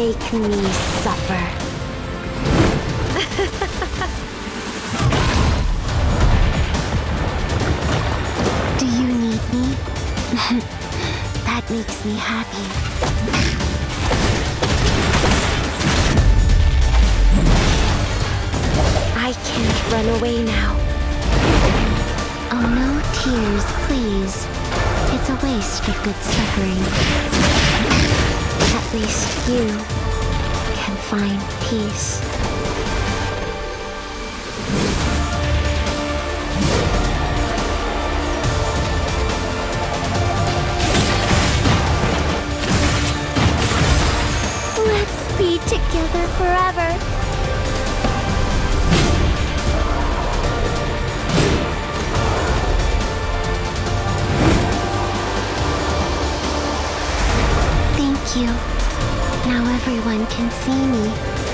Make me suffer. Do you need me? That makes me happy. I can't run away now. Oh, no tears, please. It's a waste of good suffering. At least you can find peace. Let's be together forever. Thank you. Now everyone can see me.